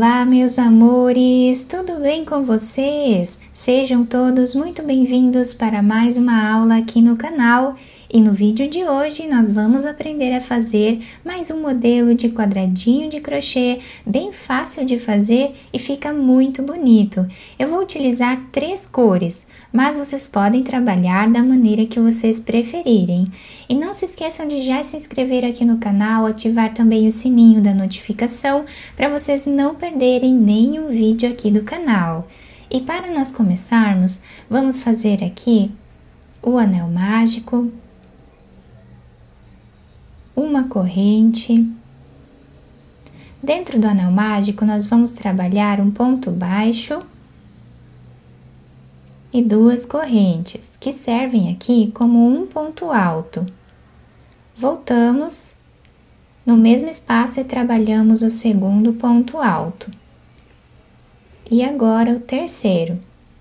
Olá, meus amores, tudo bem com vocês? Sejam todos muito bem-vindos para mais uma aula aqui no canal. E no vídeo de hoje nós vamos aprender a fazer mais um modelo de quadradinho de crochê, bem fácil de fazer e fica muito bonito. Eu vou utilizar 3 cores, mas vocês podem trabalhar da maneira que vocês preferirem. E não se esqueçam de já se inscrever aqui no canal, ativar também o sininho da notificação para vocês não perderem nenhum vídeo aqui do canal. E para nós começarmos, vamos fazer aqui o anel mágico, uma corrente. Dentro do anel mágico, nós vamos trabalhar um ponto baixo e 2 correntes, que servem aqui como um ponto alto. Voltamos no mesmo espaço e trabalhamos o segundo ponto alto. E agora o terceiro.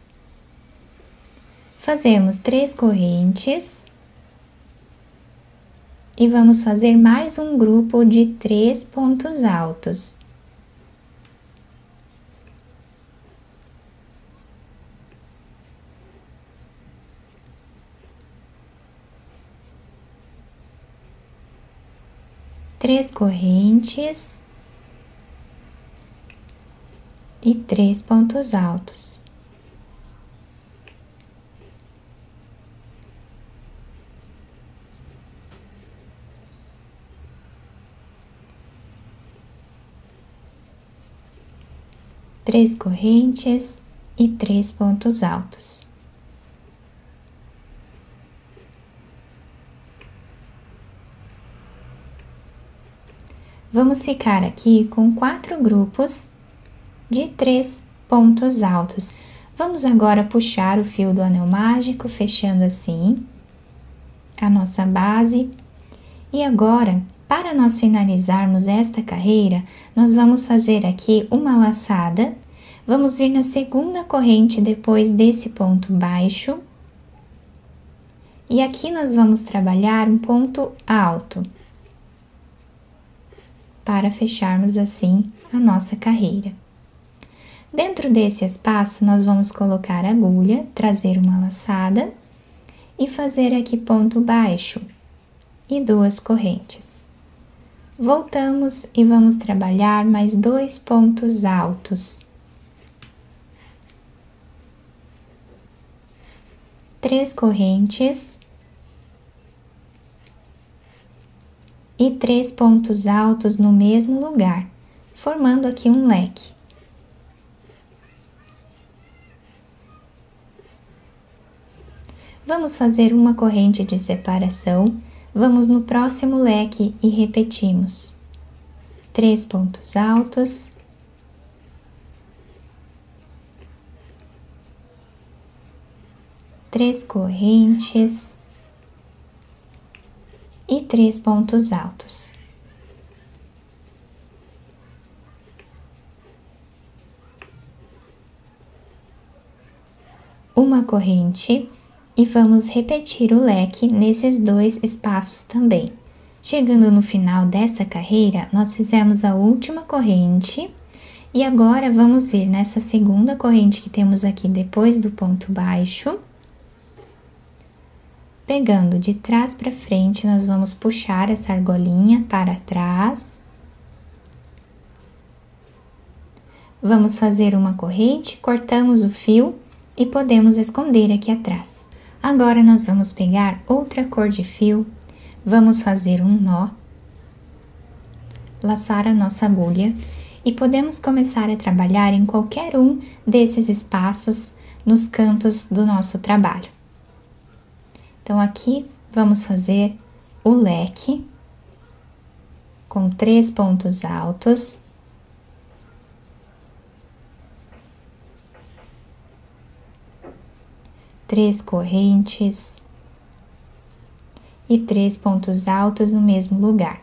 Fazemos 3 correntes. E vamos fazer mais um grupo de 3 pontos altos. Três correntes e 3 pontos altos. Três correntes e 3 pontos altos. Vamos ficar aqui com 4 grupos de 3 pontos altos. Vamos agora puxar o fio do anel mágico, fechando assim a nossa base. E agora, para nós finalizarmos esta carreira, nós vamos fazer aqui uma laçada. Vamos vir na segunda corrente depois desse ponto baixo. E aqui nós vamos trabalhar um ponto alto, para fecharmos assim a nossa carreira. Dentro desse espaço, nós vamos colocar a agulha, trazer uma laçada e fazer aqui ponto baixo e 2 correntes. Voltamos e vamos trabalhar mais 2 pontos altos. 3 correntes e 3 pontos altos no mesmo lugar, formando aqui um leque. Vamos fazer uma corrente de separação. Vamos no próximo leque e repetimos. 3 pontos altos. Três correntes e 3 pontos altos. Uma corrente. E vamos repetir o leque nesses 2 espaços também. Chegando no final desta carreira, nós fizemos a última corrente e agora vamos vir nessa segunda corrente que temos aqui depois do ponto baixo. Pegando de trás para frente, nós vamos puxar essa argolinha para trás. Vamos fazer uma corrente, cortamos o fio e podemos esconder aqui atrás. Agora, nós vamos pegar outra cor de fio, vamos fazer um nó, laçar a nossa agulha e podemos começar a trabalhar em qualquer um desses espaços nos cantos do nosso trabalho. Então, aqui vamos fazer o leque com 3 pontos altos. Três correntes e 3 pontos altos no mesmo lugar.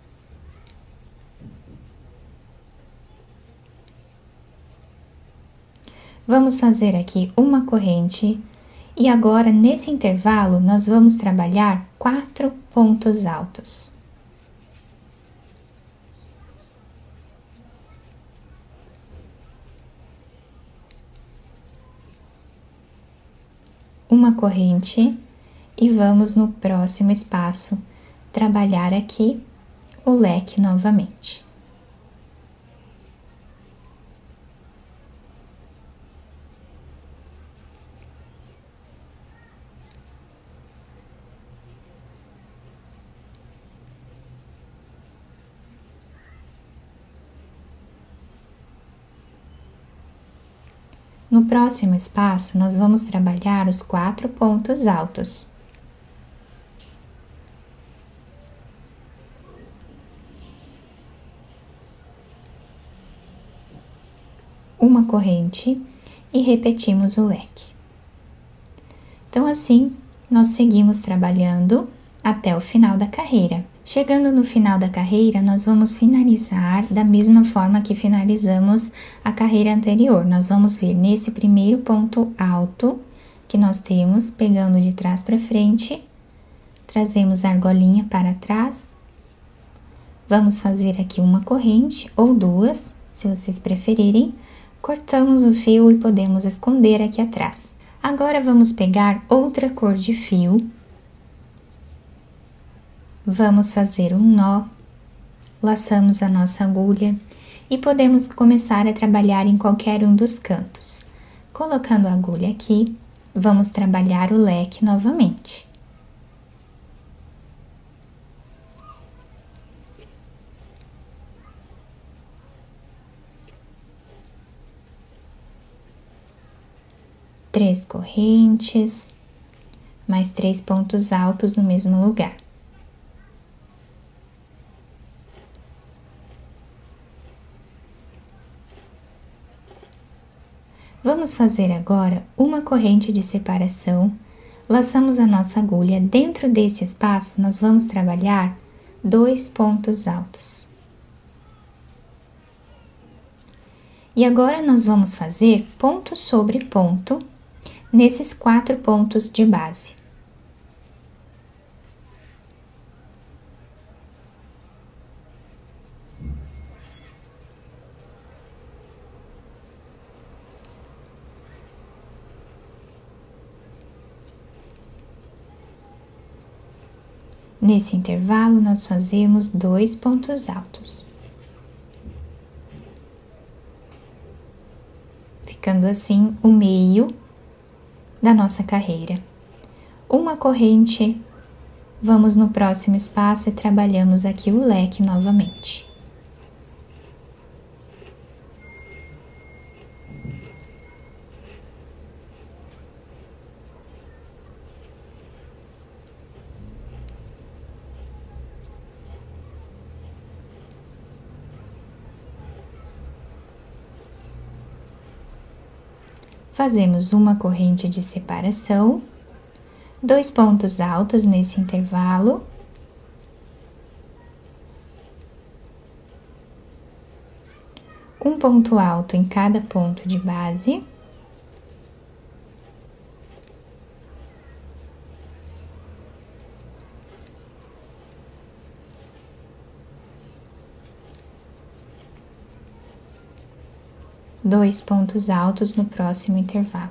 Vamos fazer aqui uma corrente e agora nesse intervalo nós vamos trabalhar 4 pontos altos. uma corrente e vamos no próximo espaço trabalhar aqui o leque novamente. No próximo espaço, nós vamos trabalhar os 4 pontos altos. Uma corrente e repetimos o leque. Então, assim, nós seguimos trabalhando até o final da carreira. Chegando no final da carreira, nós vamos finalizar da mesma forma que finalizamos a carreira anterior. Nós vamos vir nesse primeiro ponto alto que nós temos, pegando de trás para frente, trazemos a argolinha para trás. Vamos fazer aqui uma corrente ou 2, se vocês preferirem. Cortamos o fio e podemos esconder aqui atrás. Agora, vamos pegar outra cor de fio. Vamos fazer um nó, laçamos a nossa agulha e podemos começar a trabalhar em qualquer um dos cantos. Colocando a agulha aqui, vamos trabalhar o leque novamente. Três correntes, mais 3 pontos altos no mesmo lugar. Vamos fazer agora uma corrente de separação, laçamos a nossa agulha. Dentro desse espaço, nós vamos trabalhar 2 pontos altos. E agora, nós vamos fazer ponto sobre ponto nesses 4 pontos de base. Nesse intervalo, nós fazemos 2 pontos altos. Ficando assim o meio da nossa carreira. Uma corrente, vamos no próximo espaço e trabalhamos aqui o leque novamente. Fazemos uma corrente de separação, 2 pontos altos nesse intervalo. Um ponto alto em cada ponto de base. Dois pontos altos no próximo intervalo.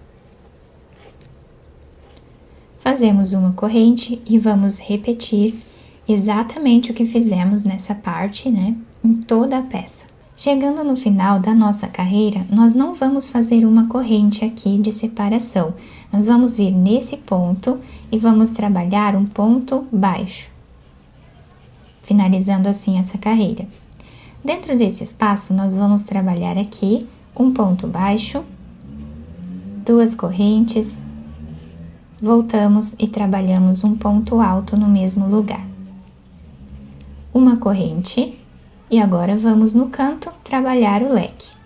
Fazemos uma corrente e vamos repetir exatamente o que fizemos nessa parte, né? Em toda a peça. Chegando no final da nossa carreira, nós não vamos fazer uma corrente aqui de separação. Nós vamos vir nesse ponto e vamos trabalhar um ponto baixo, finalizando assim essa carreira. Dentro desse espaço, nós vamos trabalhar aqui um ponto baixo, 2 correntes, voltamos e trabalhamos um ponto alto no mesmo lugar. Uma corrente, e agora vamos no canto trabalhar o leque.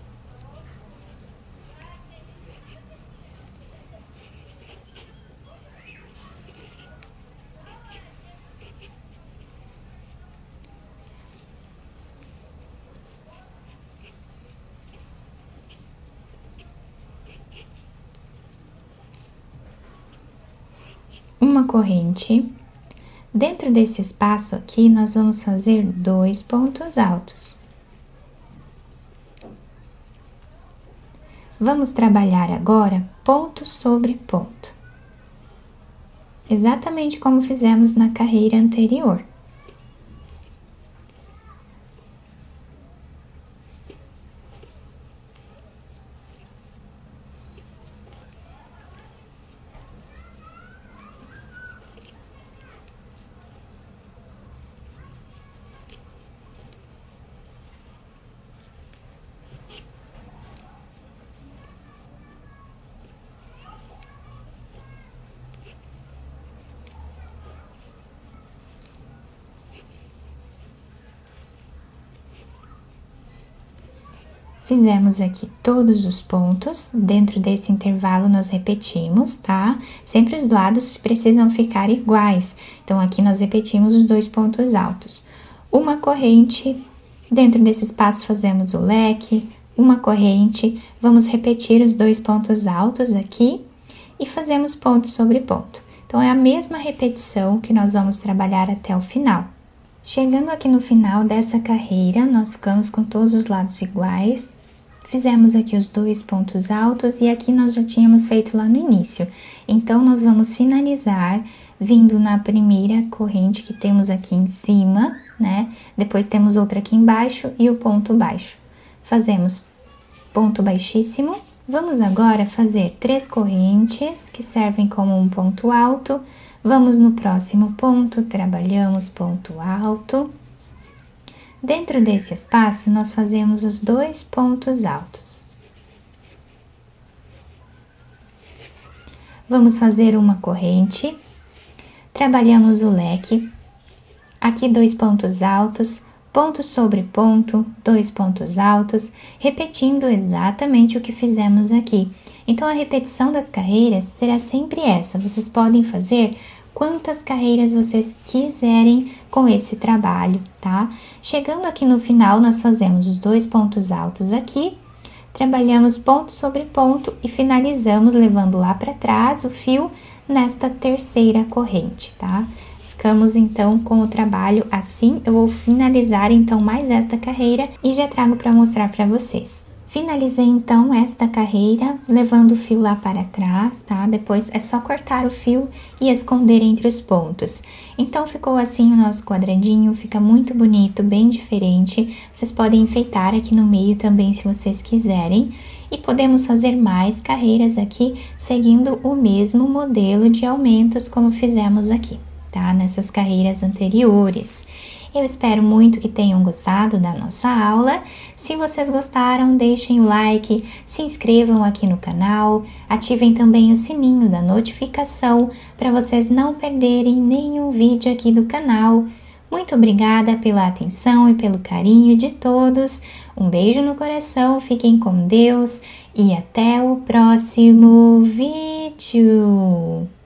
Uma corrente. Dentro desse espaço aqui, nós vamos fazer 2 pontos altos. Vamos trabalhar agora ponto sobre ponto. Exatamente como fizemos na carreira anterior. Fizemos aqui todos os pontos, dentro desse intervalo nós repetimos, tá? Sempre os lados precisam ficar iguais, então aqui nós repetimos os 2 pontos altos. Uma corrente, dentro desse espaço fazemos o leque, uma corrente, vamos repetir os 2 pontos altos aqui e fazemos ponto sobre ponto. Então, é a mesma repetição que nós vamos trabalhar até o final. Chegando aqui no final dessa carreira, nós ficamos com todos os lados iguais, fizemos aqui os 2 pontos altos e aqui nós já tínhamos feito lá no início. Então, nós vamos finalizar vindo na primeira corrente que temos aqui em cima, né? Depois temos outra aqui embaixo e o ponto baixo. Fazemos ponto baixíssimo. Vamos agora fazer 3 correntes que servem como um ponto alto. Vamos no próximo ponto, trabalhamos ponto alto. Dentro desse espaço, nós fazemos os 2 pontos altos. Vamos fazer uma corrente, trabalhamos o leque, aqui 2 pontos altos, ponto sobre ponto, 2 pontos altos, repetindo exatamente o que fizemos aqui. Então, a repetição das carreiras será sempre essa, vocês podem fazer quantas carreiras vocês quiserem com esse trabalho, tá? Chegando aqui no final, nós fazemos os 2 pontos altos aqui, trabalhamos ponto sobre ponto e finalizamos levando lá para trás o fio nesta terceira corrente, tá? Ficamos então com o trabalho assim. Eu vou finalizar então mais esta carreira e já trago para mostrar para vocês. Finalizei então esta carreira levando o fio lá para trás, tá? Depois é só cortar o fio e esconder entre os pontos. Então ficou assim o nosso quadradinho, fica muito bonito, bem diferente. Vocês podem enfeitar aqui no meio também se vocês quiserem. E podemos fazer mais carreiras aqui seguindo o mesmo modelo de aumentos como fizemos aqui, tá? Nessas carreiras anteriores. Eu espero muito que tenham gostado da nossa aula. Se vocês gostaram, deixem o like, se inscrevam aqui no canal, ativem também o sininho da notificação para vocês não perderem nenhum vídeo aqui do canal. Muito obrigada pela atenção e pelo carinho de todos. Um beijo no coração, fiquem com Deus e até o próximo vídeo.